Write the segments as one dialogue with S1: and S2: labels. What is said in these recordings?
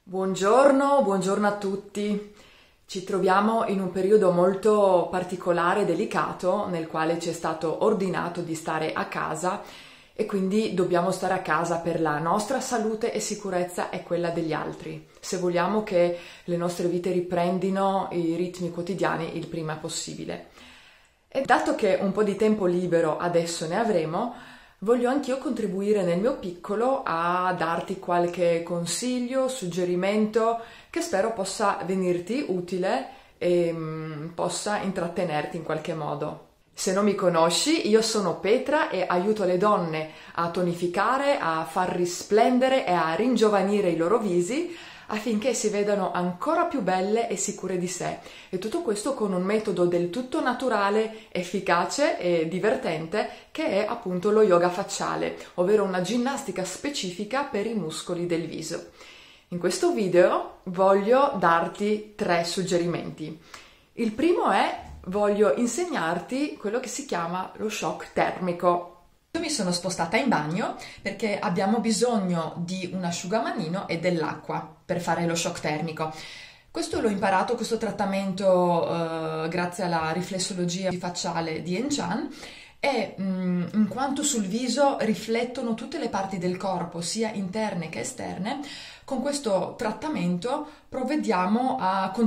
S1: Buongiorno, buongiorno a tutti. Ci troviamo in un periodo molto particolare e delicato nel quale ci è stato ordinato di stare a casa e quindi dobbiamo stare a casa per la nostra salute e sicurezza e quella degli altri, se vogliamo che le nostre vite riprendino i ritmi quotidiani il prima possibile. E dato che un po' di tempo libero adesso ne avremo, voglio anch'io contribuire nel mio piccolo a darti qualche consiglio, suggerimento che spero possa venirti utile e possa intrattenerti in qualche modo. Se non mi conosci, io sono Petra e aiuto le donne a tonificare, a far risplendere e a ringiovanire i loro visi affinché si vedano ancora più belle e sicure di sé. E tutto questo con un metodo del tutto naturale, efficace e divertente che è appunto lo yoga facciale, ovvero una ginnastica specifica per i muscoli del viso. In questo video voglio darti 3 suggerimenti. Il primo è voglio insegnarti quello che si chiama lo shock termico. Io mi sono spostata in bagno perché abbiamo bisogno di un asciugamanino e dell'acqua per fare lo shock termico. Questo l'ho imparato, questo trattamento grazie alla riflessologia facciale di Enchan e in quanto sul viso riflettono tutte le parti del corpo, sia interne che esterne, con questo trattamento contribuiamo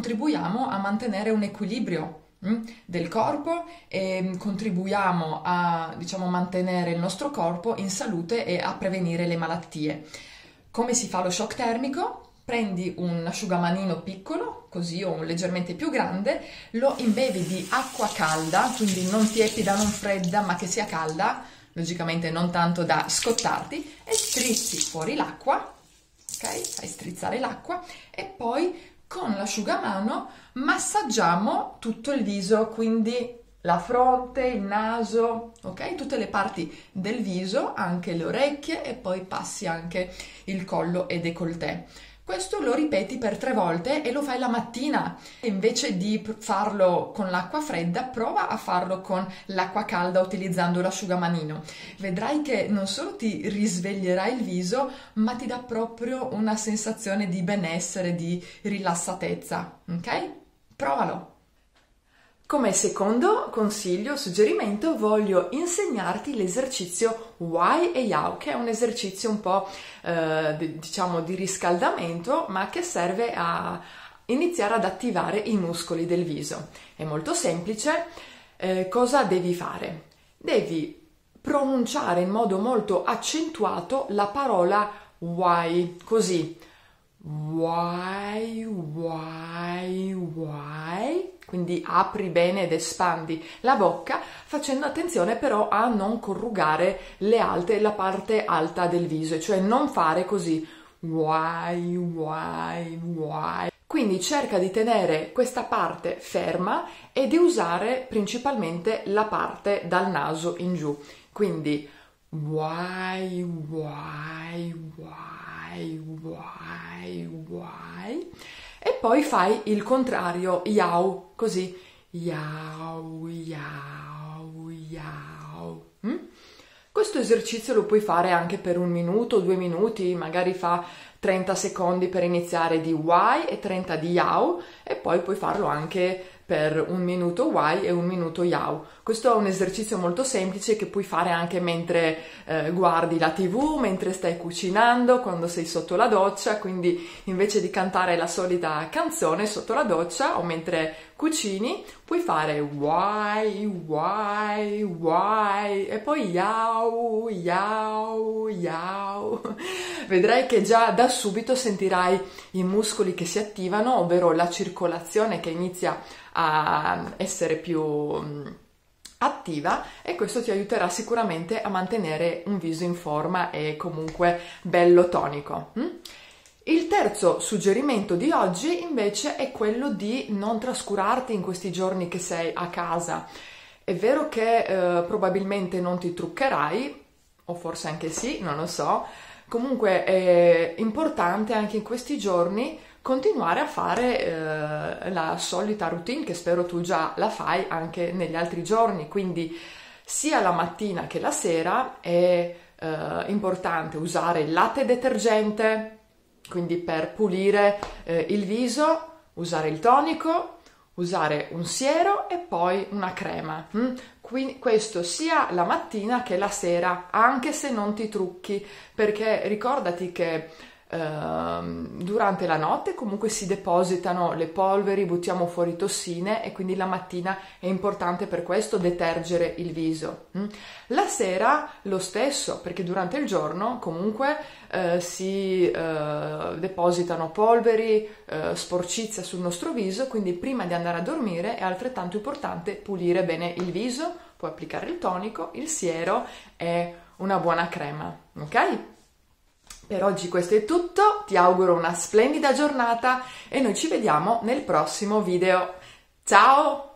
S1: a mantenere un equilibrio del corpo e contribuiamo a, mantenere il nostro corpo in salute e a prevenire le malattie. Come si fa lo shock termico? Prendi un asciugamanino piccolo, così o un leggermente più grande, lo imbevi di acqua calda, quindi non tiepida, non fredda, ma che sia calda, logicamente non tanto da scottarti, e strizzi fuori l'acqua, ok? Fai strizzare l'acqua e poi con l'asciugamano massaggiamo tutto il viso, quindi la fronte, il naso, ok? Tutte le parti del viso, anche le orecchie e poi passi anche il collo e décolleté. Questo lo ripeti per 3 volte e lo fai la mattina. Invece di farlo con l'acqua fredda, prova a farlo con l'acqua calda utilizzando l'asciugamanino. Vedrai che non solo ti risveglierà il viso, ma ti dà proprio una sensazione di benessere, di rilassatezza. Ok? Provalo! Come secondo consiglio, suggerimento, voglio insegnarti l'esercizio Wai e Yao, che è un esercizio un po' di riscaldamento, ma che serve a iniziare ad attivare i muscoli del viso. È molto semplice. Cosa devi fare? Devi pronunciare in modo molto accentuato la parola Wai, così. Wai, wai, wai. Quindi apri bene ed espandi la bocca, facendo attenzione però a non corrugare la parte alta del viso, cioè non fare così wai, wai, wai. Quindi cerca di tenere questa parte ferma e di usare principalmente la parte dal naso in giù. Quindi wai, wai, wai, wai, wai. E poi fai il contrario, yao, così, yao, yao, yao. Questo esercizio lo puoi fare anche per 1 minuto, 2 minuti, magari fa 30 secondi per iniziare di wai e 30 di yao e poi puoi farlo anche per 1 minuto wai e 1 minuto yao. Questo è un esercizio molto semplice che puoi fare anche mentre guardi la TV, mentre stai cucinando, quando sei sotto la doccia, quindi invece di cantare la solita canzone sotto la doccia o mentre cucini, puoi fare wai, wai, wai e poi yao, yao, yao. Vedrai che già da subito sentirai i muscoli che si attivano, ovvero la circolazione che inizia a essere più attiva e questo ti aiuterà sicuramente a mantenere un viso in forma e comunque bello tonico. Il terzo suggerimento di oggi invece è quello di non trascurarti in questi giorni che sei a casa. È vero che probabilmente non ti truccherai, o forse anche sì, non lo so. Comunque è importante anche in questi giorni continuare a fare la solita routine che spero tu già la fai anche negli altri giorni, quindi sia la mattina che la sera è importante usare il latte detergente, Quindi per pulire il viso usare il tonico, usare un siero e poi una crema. Quindi questo sia la mattina che la sera, anche se non ti trucchi, perché ricordati che durante la notte comunque si depositano le polveri, buttiamo fuori tossine e quindi la mattina è importante per questo detergere il viso. La sera lo stesso, perché durante il giorno comunque si depositano polveri, sporcizia sul nostro viso, quindi prima di andare a dormire è altrettanto importante pulire bene il viso, poi applicare il tonico, il siero e una buona crema, ok? Per oggi questo è tutto, ti auguro una splendida giornata e noi ci vediamo nel prossimo video. Ciao!